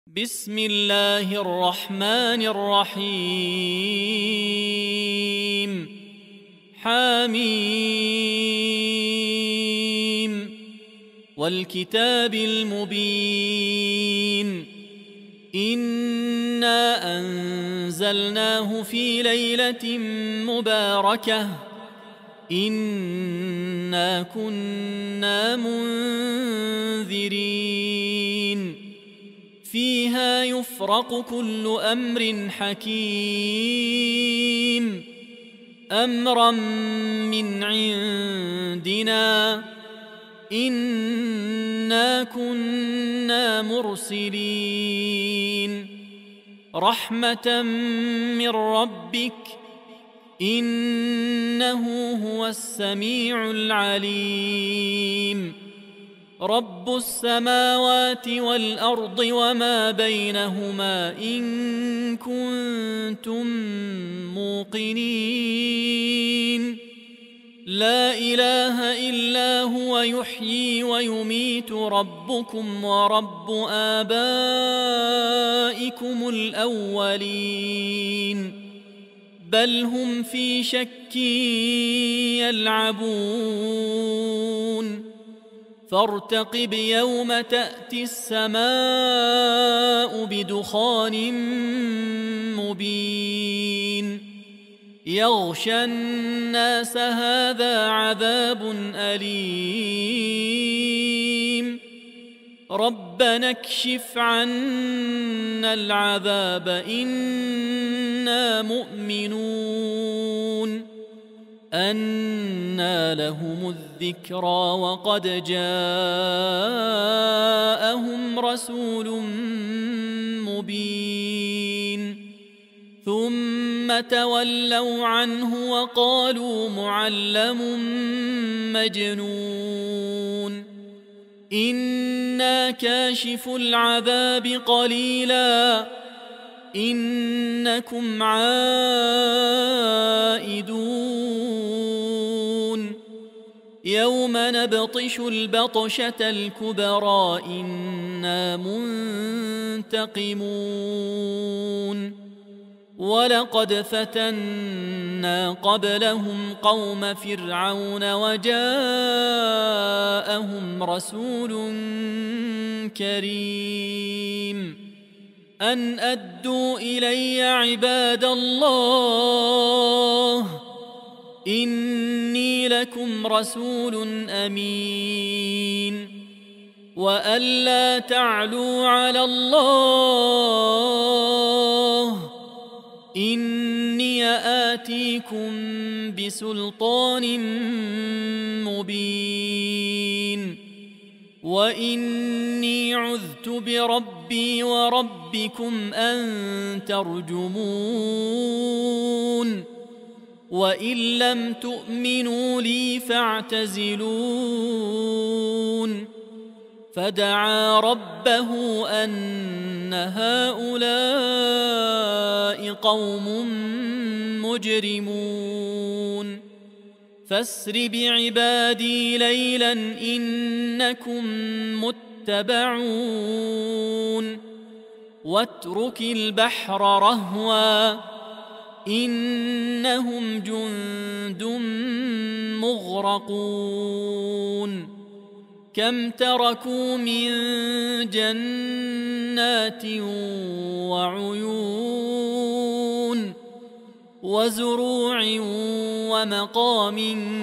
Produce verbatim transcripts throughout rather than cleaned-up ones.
بسم الله الرحمن الرحيم حميم والكتاب المبين إنا أنزلناه في ليلة مباركة إنا كنا منذرين فيها يفرق كل أمر حكيم أمرا من عندنا إنا كنا مرسلين رحمة من ربك إنه هو السميع العليم رب السماوات والأرض وما بينهما إن كنتم موقنين لا إله إلا هو يحيي ويميت ربكم ورب آبائكم الأولين بل هم في شك يلعبون فارتقب يوم تأتي السماء بدخان مبين يغشى الناس هذا عذاب أليم ربنا اكشف عنا العذاب إنا مؤمنون أنى لهم الذكرى وقد جاءهم رسول مبين ثم تولوا عنه وقالوا معلم مجنون إنا كاشف العذاب قليلا إنكم عائدون يوم نبطش البطشة الكبرى إنا منتقمون ولقد فتنا قبلهم قوم فرعون وجاءهم رسول كريم أن أدوا إلي عباد الله إني لكم رسول أمين وأن لا تعلوا على الله إني آتيكم بسلطان مبين وإني عذت بربي وربكم أن ترجمون وإن لم تؤمنوا لي فاعتزلون فدعا ربه أن هؤلاء قوم مجرمون فاسر بعبادي ليلا إنكم متبعون واترك البحر رهوا إنهم جند مغرقون كم تركوا من جنات وعيون وزروع ومقام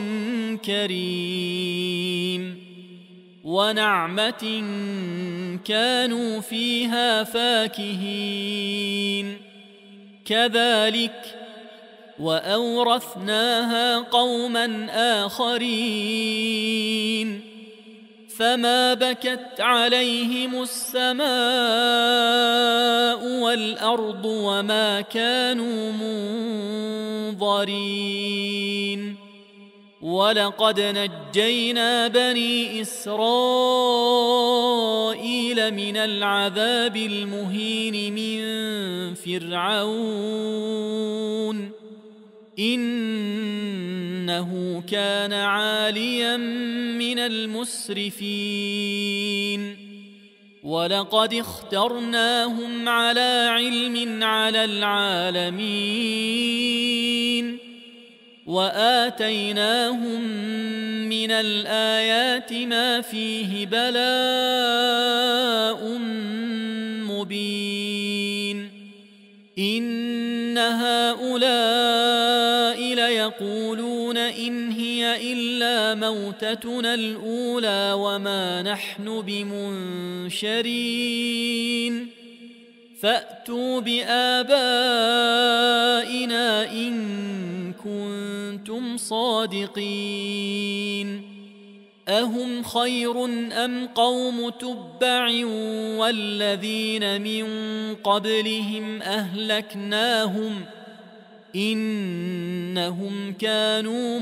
كريم ونعمة كانوا فيها فاكهين كذلك وأورثناها قوما آخرين فما بكت عليهم السماء والأرض وما كانوا منظرين ولقد نجينا بني إسرائيل من العذاب المهين من فرعون إنه كان عاليا من المسرفين ولقد اخترناهم على علم على العالمين وآتيناهم من الآيات ما فيه بلاء مبين إن هؤلاء ليقولون إن هي إلا موتتنا الأولى وما نحن بمنشرين فأتوا بآبائنا إن كنتم صادقين أهم خير أم قوم تبع والذين من قبلهم أهلكناهم إنهم كانوا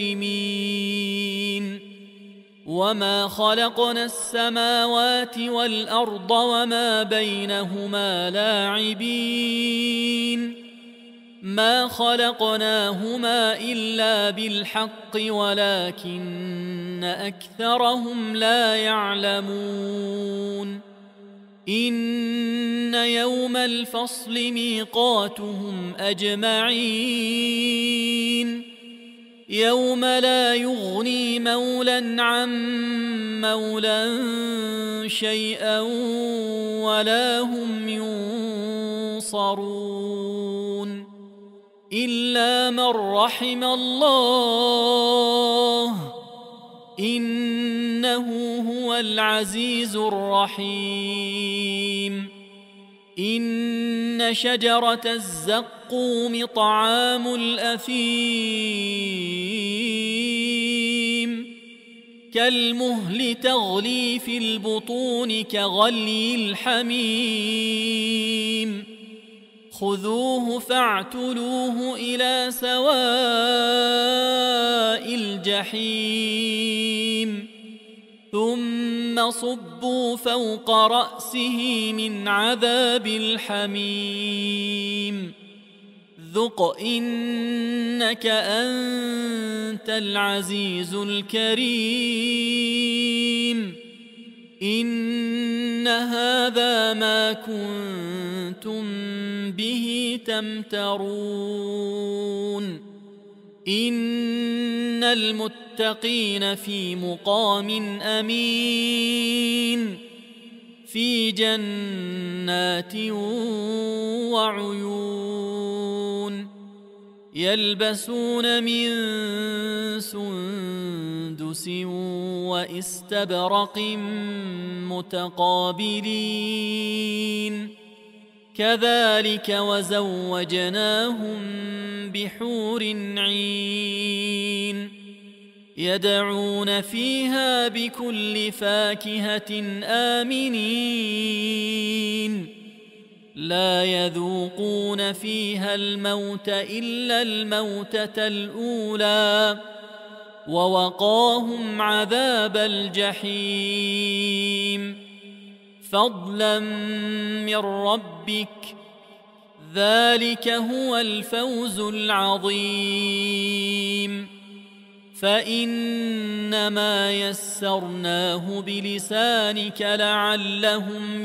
مجرمين وما خلقنا السماوات والأرض وما بينهما لاعبين ما خلقناهما إلا بالحق ولكن أكثرهم لا يعلمون إن يوم الفصل ميقاتهم أجمعين يوم لا يغني مولى عن مولى شيئا ولا هم ينصرون إلا من رحم الله إنه هو العزيز الرحيم إن شجرة الزقوم طعام الأثيم كالمهل تغلي في البطون كغلي الحميم خذوه فاعتلوه إلى سواء الجحيم ثم صبوا فوق رأسه من عذاب الحميم ذق إنك أنت العزيز الكريم إن هذا ما كنتم به تمترون إن المتقين في مقام أمين في جنات وعيون يلبسون من سندس واستبرق متقابلين كذلك وزوجناهم بحور عين يدعون فيها بكل فاكهة آمنين لا يذوقون فيها الموت إلا الموتة الأولى ووقاهم عذاب الجحيم فضلا من ربك ذلك هو الفوز العظيم فإنما يسرناه بلسانك لعلهم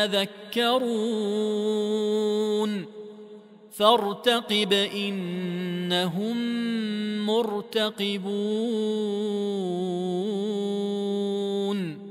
يتذكرون فارتقب إنهم مرتقبون